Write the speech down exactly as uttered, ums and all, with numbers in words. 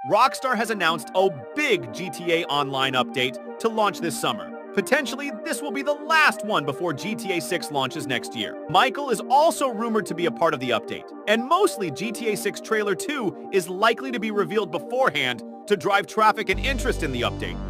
Rockstar has announced a big G T A Online update to launch this summer. Potentially, this will be the last one before G T A six launches next year. Michael is also rumored to be a part of the update, and mostly G T A six Trailer two is likely to be revealed beforehand to drive traffic and interest in the update.